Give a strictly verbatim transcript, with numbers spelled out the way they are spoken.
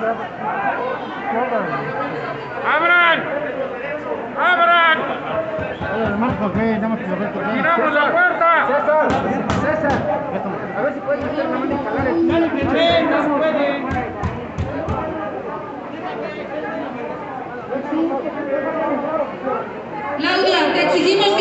¡Abran! ¡Abran! ¡Tiramos la puerta! César, César, a ver si puedes meter la mano y jalar el... ¡Dale, que no se puede! Claudia, te exigimos